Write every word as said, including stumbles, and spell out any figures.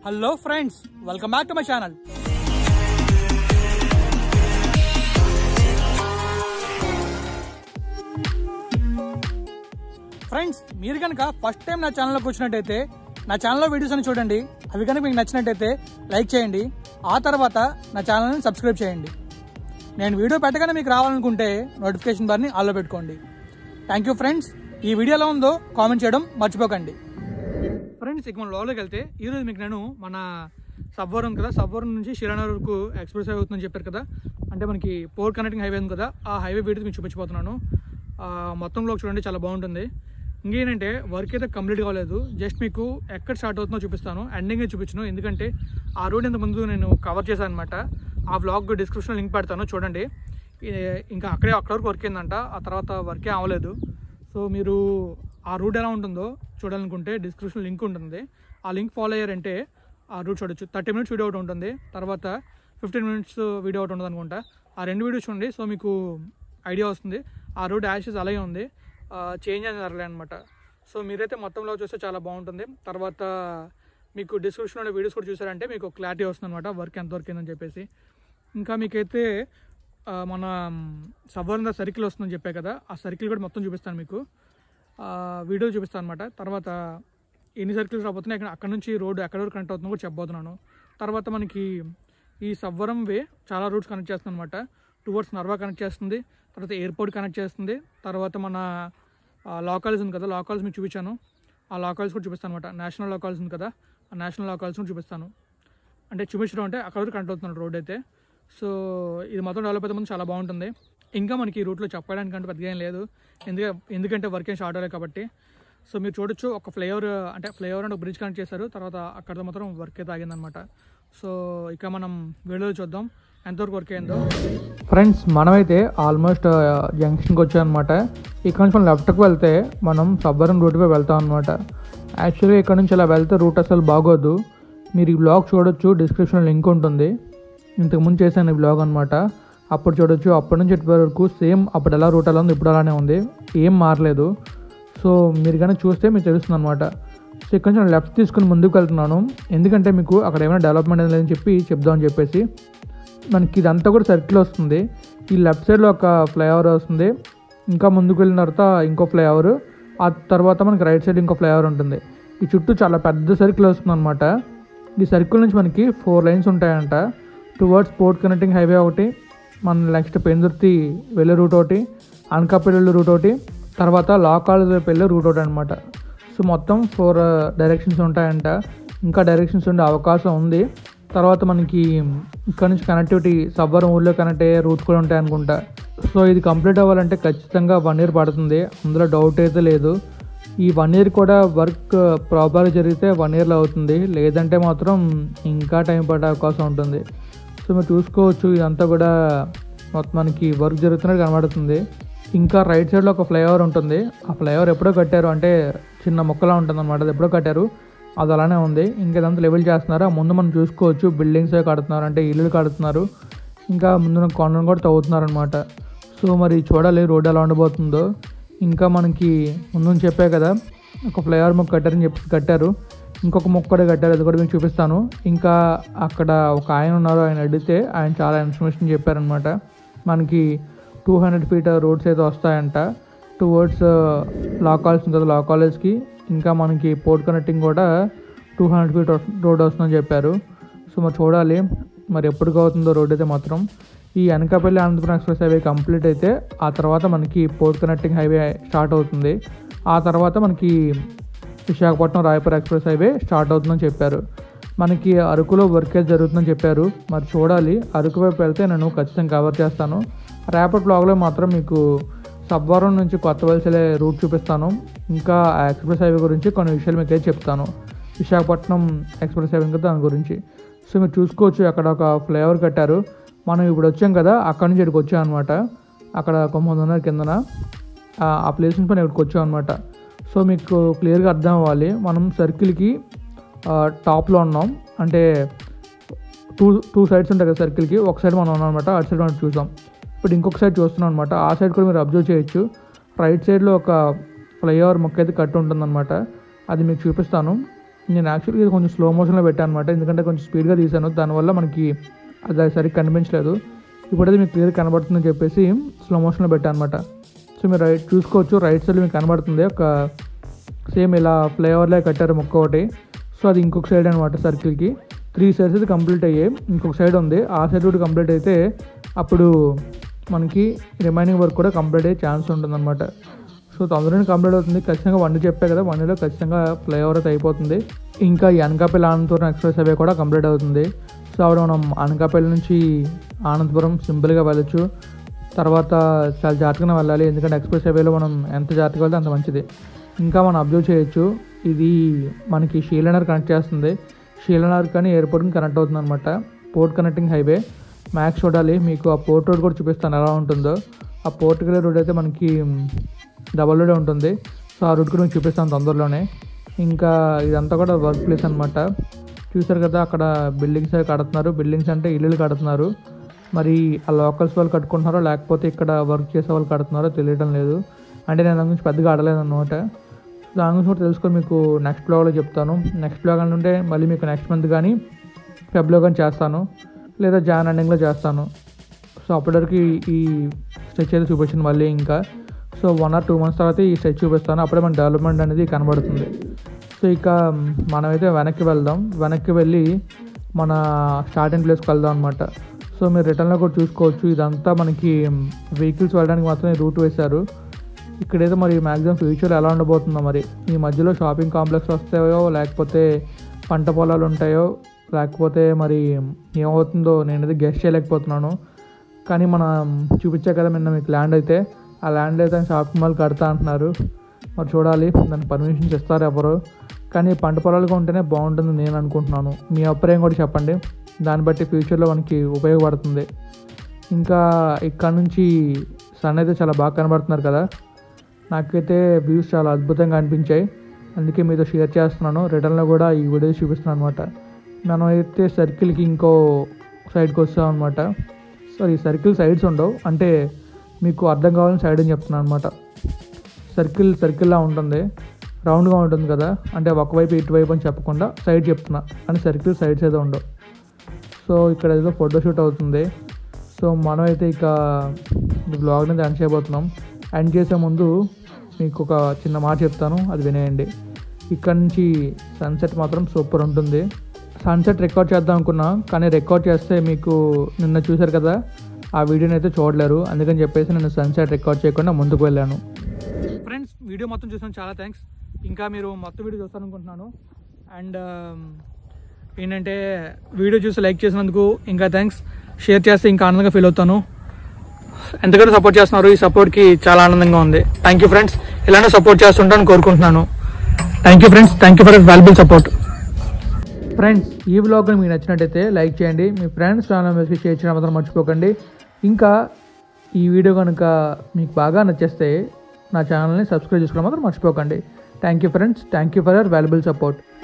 Hello friends, welcome back to my channel. Friends, మీరు కనుక first time నా ఛానల్లోకి వచ్చినట్టయితే నా ఛానల్లో వీడియోస్ అని చూడండి. అవి కనుక మీకు నచ్చినట్టయితే లైక్ చేయండి. ఆ తర్వాత నా ఛానల్ని సబ్స్క్రైబ్ చేయండి. నేను వీడియో పెట్టగానే మీకు రావాలనుకుంటే నోటిఫికేషన్ బార్ని ఆన్లో పెట్టుకోండి. Thank you friends. ఈ వీడియో ఎలా ఉందో కామెంట్ చేయడం మర్చిపోకండి. ఫ్రెండ్స్, ఇక మన లోపలికి వెళ్తే ఈరోజు మీకు నేను మన సబ్వరం కదా, సబ్వరం నుంచి శ్రీరానగర్ వరకు ఎక్స్ప్రెస్ హైవే అవుతుందని చెప్పారు కదా, అంటే మనకి పోర్ట్ కనెక్టింగ్ హైవే ఉంది కదా, ఆ హైవే వీడియో మీకు చూపించబోతున్నాను. మొత్తంలో చూడండి, చాలా బాగుంటుంది. ఇంకేంటంటే వర్క్ అయితే కంప్లీట్ కాలేదు. జస్ట్ మీకు ఎక్కడ స్టార్ట్ అవుతుందో చూపిస్తాను, ఎండింగే చూపించను. ఎందుకంటే ఆ రోడ్ ఇంత ముందు నేను కవర్ చేశాను అనమాట. ఆ వ్లాగ్ డిస్క్రిప్షన్లో లింక్ పెడతాను, చూడండి. ఇంకా అక్కడే అక్కడ వరకు వర్క్ అయిందంట, ఆ తర్వాత వర్కే అవ్వలేదు. సో మీరు ఆ రూట్ ఎలా ఉంటుందో చూడాలనుకుంటే డిస్క్రిప్షన్ లింక్ ఉంటుంది. ఆ లింక్ ఫాలో అయ్యారంటే ఆ రూట్ చూడొచ్చు. థర్టీ మినిట్స్ వీడియో ఒకటి ఉంటుంది, తర్వాత ఫిఫ్టీన్ మినిట్స్ వీడియో ఒకటి ఉంటుంది అనుకుంటా. ఆ రెండు వీడియోస్ చూడండి, సో మీకు ఐడియా వస్తుంది. ఆ రూట్ యాషెస్ అలాగే ఉంది, చేంజ్ అనేది జరగలే అనమాట. సో మీరైతే మొత్తంలో చూస్తే చాలా బాగుంటుంది. తర్వాత మీకు డిస్క్రిప్షన్లో వీడియోస్ కూడా చూసారంటే మీకు క్లారిటీ వస్తుంది అనమాట, వర్క్ ఎంత వర్క్ అయిందని చెప్పేసి. ఇంకా మీకైతే మన సవర్ణ సర్కిల్ వస్తుందని చెప్పే కదా, ఆ సర్కిల్ కూడా మొత్తం చూపిస్తాను మీకు, వీడియో చూపిస్తాను అనమాట. తర్వాత ఎన్ని సర్కిల్స్ రాబోతున్నాయి, అక్కడ అక్కడ నుంచి రోడ్డు ఎక్కడ వరకు కనెక్ట్ అవుతుందో కూడా చెప్పబోతున్నాను. తర్వాత మనకి ఈ సవ్వరం వే చాలా రూట్స్ కనెక్ట్ చేస్తుంది అనమాట. టువర్డ్స్ నర్వా కనెక్ట్ చేస్తుంది, తర్వాత ఎయిర్పోర్ట్ కనెక్ట్ చేస్తుంది, తర్వాత మన లా కాలేజ్ ఉంది కదా, లా కాలేజ్ మీకు చూపించాను, ఆ లా కాలేజ్ కూడా చూపిస్తాను అనమాట. నేషనల్ లా కాలేజ్ ఉంది కదా, ఆ నేషనల్ లా కాలేజ్ కూడా చూపిస్తాను. అంటే చూపించడం అంటే అక్కడ వరకు కనెక్ట్ అవుతున్నాడు రోడ్ అయితే. సో ఇది మొత్తం డెవలప్ అయితే ముందు చాలా బాగుంటుంది. ఇంకా మనకి ఈ రూట్లో చెప్పడానికి అంటే పెద్దగా ఏం లేదు, ఎందుకంటే ఎందుకంటే వర్క్ ఏం స్టార్ట్ అవ్వలేదు కాబట్టి. సో మీరు చూడొచ్చు, ఒక ఫ్లైఓవర్ అంటే ఫ్లైఓవర్ అంటే ఒక బ్రిడ్జ్ కనెక్ట్ చేశారు, తర్వాత అక్కడ మాత్రం వర్క్ అయితే ఆగిందనమాట. సో ఇక మనం వీడియో చూద్దాం ఎంతవరకు వర్క్ అయిందో. ఫ్రెండ్స్, మనమైతే ఆల్మోస్ట్ జంక్షన్కి వచ్చామన్నమాట. ఇక్కడ నుంచి మనం లెఫ్ట్కి వెళ్తే మనం సబ్బరం రూట్పై వెళ్తాం అనమాట. యాక్చువల్గా ఇక్కడ నుంచి ఇలా వెళ్తే రూట్ అసలు బాగోదు. మీరు ఈ బ్లాగ్ చూడొచ్చు, డిస్క్రిప్షన్లో లింక్ ఉంటుంది. ఇంతకుముందు చేశాను ఈ బ్లాగ్ అనమాట, అప్పుడు చూడొచ్చు. అప్పటి నుంచి ఇప్పటి వరకు సేమ్ అప్పుడు ఎలా రూట్ ఎలా ఉంది ఇప్పుడు అలానే ఉంది, ఏం మారలేదు. సో మీరు కానీ చూస్తే మీకు తెలుస్తుంది అనమాట. సో ఇక్కడ నుంచి నేను లెఫ్ట్ తీసుకుని ముందుకు వెళ్తున్నాను, ఎందుకంటే మీకు అక్కడ ఏమైనా డెవలప్మెంట్ అనేది లేదని చెప్పి చెప్దామని చెప్పేసి. మనకి ఇదంతా కూడా సర్కిల్ వస్తుంది. ఈ లెఫ్ట్ సైడ్లో ఒక ఫ్లైఓవర్ వస్తుంది, ఇంకా ముందుకు వెళ్ళిన తర్వాత ఇంకో ఫ్లైఓవర్, ఆ తర్వాత మనకి రైట్ సైడ్ ఇంకో ఫ్లైఓవర్ ఉంటుంది. ఈ చుట్టూ చాలా పెద్ద సర్కిల్ వస్తుంది అనమాట. ఈ సర్కిల్ నుంచి మనకి ఫోర్ లైన్స్ ఉంటాయంట. టువర్డ్స్ పోర్ట్ కనెక్టింగ్ హైవే ఒకటి, మన నెక్స్ట్ పెందుర్తి వెళ్ళే రూట్ ఒకటి, అనకాపల్లి వెళ్ళే రూట్ ఒకటి, తర్వాత లా కాలేజ్ వైపు వెళ్ళే రూట్ ఒకటి అనమాట. సో మొత్తం ఫోర్ డైరెక్షన్స్ ఉంటాయంట. ఇంకా డైరెక్షన్స్ ఉండే అవకాశం ఉంది. తర్వాత మనకి ఇక్కడ నుంచి కనెక్టివిటీ సబ్బరం ఊళ్ళో కనెక్ట్ అయ్యే రూట్స్ కూడా ఉంటాయి అనుకుంటా. సో ఇది కంప్లీట్ అవ్వాలంటే ఖచ్చితంగా వన్ ఇయర్ పడుతుంది, అందులో డౌట్ అయితే లేదు. ఈ వన్ ఇయర్ కూడా వర్క్ ప్రాపర్గా జరిగితే వన్ ఇయర్లో అవుతుంది, లేదంటే మాత్రం ఇంకా టైం పడే అవకాశం ఉంటుంది. సో మీరు చూసుకోవచ్చు, ఇదంతా కూడా మొత్తం మనకి వర్క్ జరుగుతున్నట్టు కనబడుతుంది. ఇంకా రైట్ సైడ్లో ఒక ఫ్లైఓవర్ ఉంటుంది. ఆ ఫ్లైఓవర్ ఎప్పుడో కట్టారు, అంటే చిన్న మొక్కలా ఉంటుంది అనమాట, అది ఎప్పుడో కట్టారు, అది అలానే ఉంది. ఇంకా ఇదంతా లెవెల్ చేస్తున్నారు. ఆ ముందు మనం చూసుకోవచ్చు, బిల్డింగ్స్ కడుతున్నారు, అంటే ఇల్లు కడుతున్నారు. ఇంకా ముందు కొండను కూడా తవ్వుతున్నారు అనమాట. సో మరి చూడాలి రోడ్ ఎలా ఉండబోతుందో. ఇంకా మనకి ముందు చెప్పే కదా, ఒక ఫ్లైఓవర్ మొక్క కట్టారని చెప్పి కట్టారు, ఇంకొక మొక్క కూడా కట్టారు, అది కూడా మీకు చూపిస్తాను. ఇంకా అక్కడ ఒక ఆయన ఉన్నారు, ఆయన అడిగితే ఆయన చాలా ఇన్ఫర్మేషన్ చెప్పారనమాట. మనకి టూ హండ్రెడ్ ఫీట్ రోడ్స్ అయితే వస్తాయంట టువర్డ్స్ లా కాలేజ్ ఉంటుంది, లా కాలేజ్కి. ఇంకా మనకి పోర్ట్ కనెక్టింగ్ కూడా టూ హండ్రెడ్ ఫీట్ రోడ్ వస్తుందని చెప్పారు. సో మరి చూడాలి మరి ఎప్పటికి అవుతుందో రోడ్ అయితే మాత్రం. ఈ Anakapalli Anantapuram express highway complete అయితే ఆ తర్వాత మనకి పోర్ట్ కనెక్టింగ్ హైవే స్టార్ట్ అవుతుంది. ఆ తర్వాత మనకి Visakhapatnam Raipur express highway start అవుతుందని చెప్పారు. మనకి అరకులో వర్క్ అయితే జరుగుతుందని చెప్పారు. మరి చూడాలి, అరకు వైపు వెళ్తే నేను ఖచ్చితంగా కవర్ చేస్తాను. రేపటి బ్లాగ్లో మాత్రం మీకు సబ్వరం నుంచి కొత్త వలస వెళ్ళే రూట్ చూపిస్తాను. ఇంకా ఆ ఎక్స్ప్రెస్ హైవే గురించి కొన్ని విషయాలు మీకు అయితే చెప్తాను, విశాఖపట్నం ఎక్స్ప్రెస్ హైవే ఇంకా దాని గురించి. సో మీరు చూసుకోవచ్చు, అక్కడ ఒక ఫ్లైఓవర్ కట్టారు. మనం ఇప్పుడు వచ్చాం కదా, అక్కడ నుంచి ఇక్కడికి వచ్చాం అనమాట. అక్కడ కొంతమంది ఉన్నారు కిందన, ఆ ప్లేస్ నుంచి పని ఇక్కడికి వచ్చాం అనమాట. సో మీకు క్లియర్గా అర్థం అవ్వాలి, మనం సర్కిల్కి టాప్లో ఉన్నాం, అంటే టూ టూ సైడ్స్ ఉంటాయి కదా సర్కిల్కి, ఒక సైడ్ మనం ఉన్నాం అనమాట, అటు సైడ్ మనం చూసాం. ఇప్పుడు ఇంకొక సైడ్ చూస్తున్నాం అనమాట, ఆ సైడ్ కూడా మీరు అబ్జర్వ్ చేయొచ్చు. రైట్ సైడ్లో ఒక ఫ్లైఓవర్ మొక్క అయితే కట్టి ఉంటుందన్నమాట, అది మీకు చూపిస్తాను. నేను యాక్చువల్గా ఇది కొంచెం స్లో మోషన్లో పెట్టాను అనమాట, ఎందుకంటే కొంచెం స్పీడ్గా తీసాను, దానివల్ల మనకి అది సరిగ్గా కనిపించలేదు. ఇప్పుడైతే మీకు క్లియర్ కనబడుతుందని చెప్పేసి స్లో మోషన్లో పెట్టాను అనమాట. సో మీరు రైట్ చూసుకోవచ్చు, రైట్ సైడ్ మీకు కనబడుతుంది ఒక సేమ్ ఇలా ఫ్లైఓవర్లో కట్టారు ముక్క ఒకటి. సో అది ఇంకొక సైడ్ అనమాట, సర్కిల్కి త్రీ సైడ్స్ అయితే కంప్లీట్ అయ్యాయి, ఇంకొక సైడ్ ఉంది, ఆ సైడ్ కూడా కంప్లీట్ అయితే అప్పుడు మనకి రిమైనింగ్ వర్క్ కూడా కంప్లీట్ అయ్యే ఛాన్స్ ఉంటుందన్నమాట. సో తొందరగా కంప్లీట్ అవుతుంది, ఖచ్చితంగా వన్ చెప్పే కదా, వన్లో ఖచ్చితంగా ఫ్లైఓవర్ అయితే అయిపోతుంది. ఇంకా ఈ అనకాపల్లి ఆనందపురం ఎక్స్ప్రెస్ హైవే కూడా కంప్లీట్ అవుతుంది. సో అప్పుడు మనం అనకాపల్లి నుంచి ఆనందపురం సింపుల్గా వెళ్ళొచ్చు. తర్వాత చాలా జాగ్రత్తగా వెళ్ళాలి, ఎందుకంటే ఎక్స్ప్రెస్ హైవేలో మనం ఎంత జాగ్రత్తగా వెళ్తే అంత మంచిది. ఇంకా మనం అబ్జర్వ్ చేయొచ్చు, ఇది మనకి షీలనర్ కనెక్ట్ చేస్తుంది, షీలనర్ కానీ ఎయిర్పోర్ట్కి కనెక్ట్ అవుతుంది అనమాట. పోర్ట్ కనెక్టింగ్ హైవే మ్యాక్స్ చూడాలి, మీకు ఆ పోర్ట్ రోడ్ కూడా చూపిస్తాను ఎలా ఉంటుందో. ఆ పోర్ట్ వెళ్ళే రోడ్ అయితే మనకి డబల్ రోడే ఉంటుంది. సో ఆ రూట్ కూడా మీకు చూపిస్తాను తొందరలోనే. ఇంకా ఇదంతా కూడా వర్క్ ప్లేస్ అనమాట. చూసారు కదా అక్కడ బిల్డింగ్స్ కడుతున్నారు, బిల్డింగ్స్ అంటే ఇల్లులు కడుతున్నారు. మరి ఆ లోకల్స్ వాళ్ళు కట్టుకుంటున్నారో లేకపోతే ఇక్కడ వర్క్ చేసే వాళ్ళు కడుతున్నారో తెలియడం లేదు. అంటే నేను దాని గురించి పెద్దగా ఆడలేదు అన్నమాట. దాని గురించి కూడా తెలుసుకొని మీకు నెక్స్ట్ బ్లాగ్లో చెప్తాను. నెక్స్ట్ బ్లాగ్ అంటే మళ్ళీ మీకు నెక్స్ట్ మంత్ కానీ ఫెబ్లో కానీ చేస్తాను, లేదా జాన్ ఎండింగ్లో చేస్తాను. సో అప్పటివరకు ఈ స్ట్రెచ్ అయితే చూపించింది మళ్ళీ ఇంకా. So one or two months తర్వాత ఈ స్ట్రెచ్ చూపిస్తాను, అప్పుడే మన డెవలప్మెంట్ అనేది కనబడుతుంది. సో ఇక మనమైతే వెనక్కి వెళ్దాం, వెనక్కి వెళ్ళి మన స్టార్టింగ్ ప్లేస్కి వెళ్దాం అనమాట. సో మీరు రిటర్న్లో కూడా చూసుకోవచ్చు, ఇదంతా మనకి వెహికల్స్ వెళ్ళడానికి మాత్రమే రూట్ వేశారు. ఇక్కడైతే మరి మ్యాక్సిమం ఫ్యూచర్లో ఎలా ఉండబోతుందో, మరి ఈ మధ్యలో షాపింగ్ కాంప్లెక్స్ వస్తాయో లేకపోతే పంట పొలాలు ఉంటాయో లేకపోతే మరి ఏమవుతుందో నేనైతే గెస్ట్ చేయలేకపోతున్నాను. కానీ మనం చూపించా కదా నిన్న మీకు ల్యాండ్ అయితే, ఆ ల్యాండ్ అయితే షాపింగ్ మాల్ కడతా అంటున్నారు. మరి చూడాలి దానికి పర్మిషన్స్ ఇస్తారు ఎవరు. కానీ పంట పొలాలుగా ఉంటేనే బాగుంటుంది నేను అనుకుంటున్నాను. మీ అభిప్రాయం కూడా చెప్పండి, దాన్ని బట్టి ఫ్యూచర్లో మనకి ఉపయోగపడుతుంది. ఇంకా ఇక్కడ నుంచి సన్ అయితే చాలా బాగా కనబడుతున్నారు కదా, నాకైతే వ్యూస్ చాలా అద్భుతంగా అనిపించాయి, అందుకే మీతో షేర్ చేస్తున్నాను. రిటర్న్లో కూడా ఈ వీడియో చూపిస్తున్నాను అనమాట. మనం అయితే సర్కిల్కి ఇంకో సైడ్కి వస్తాం అనమాట. సారీ సర్కిల్ సైడ్స్ ఉండవు, అంటే మీకు అర్థం కావాలని సైడ్ అని చెప్తున్నాను అనమాట. సర్కిల్ సర్కిల్లా ఉంటుంది, రౌండ్గా ఉంటుంది కదా, అంటే ఒకవైపు ఇటువైపు అని చెప్పకుండా సైడ్ చెప్తున్నా, అని సర్కిల్ సైడ్స్ ఏదో ఉండవు. సో ఇక్కడ ఏదో ఫోటోషూట్ అవుతుంది. సో మనం అయితే ఇక ఈ బ్లాగ్ని ఎండ్ చేయబోతున్నాం. ఎండ్ చేసే ముందు మీకు ఒక చిన్న మాట చెప్తాను, అది వినేయండి. ఇక్కడ నుంచి సన్సెట్ మాత్రం సూపర్ ఉంటుంది. సన్సెట్ రికార్డ్ చేద్దాం అనుకున్నా, కానీ రికార్డ్ చేస్తే మీకు నిన్న చూశారు కదా ఆ వీడియోని అయితే చూడలేరు, అందుకని చెప్పేసి నేను సన్సెట్ రికార్డ్ చేయకుండా ముందుకు వెళ్ళాను. ఫ్రెండ్స్ వీడియో మొత్తం చూసాను, చాలా థ్యాంక్స్. ఇంకా మీరు మొత్తం వీడియో చూస్తాను అనుకుంటున్నాను. అండ్ ఏంటంటే వీడియో చూసి లైక్ చేసినందుకు ఇంకా థ్యాంక్స్, షేర్ చేస్తే ఇంకా ఆనందంగా ఫీల్ అవుతాను. ఎంతగానో సపోర్ట్ చేస్తున్నారు, ఈ సపోర్ట్కి చాలా ఆనందంగా ఉంది. థ్యాంక్ యూ ఫ్రెండ్స్, ఇలానే సపోర్ట్ చేస్తుంటాను కోరుకుంటున్నాను. Thank you friends, thank you for valuable support. Friends ఈ వ్లాగ్ మీకు నచ్చినట్టయితే లైక్ చేయండి, మీ ఫ్రెండ్స్ ఛానల్ మెసేజ్ షేర్ చేయడం మాత్రం మర్చిపోకండి. ఇంకా ఈ వీడియో కనుక మీకు బాగా నచ్చేస్తే నా ఛానల్ని సబ్స్క్రైబ్ చేసుకోవడం మాత్రం మర్చిపోకండి. Thank you friends, thank you for your valuable support.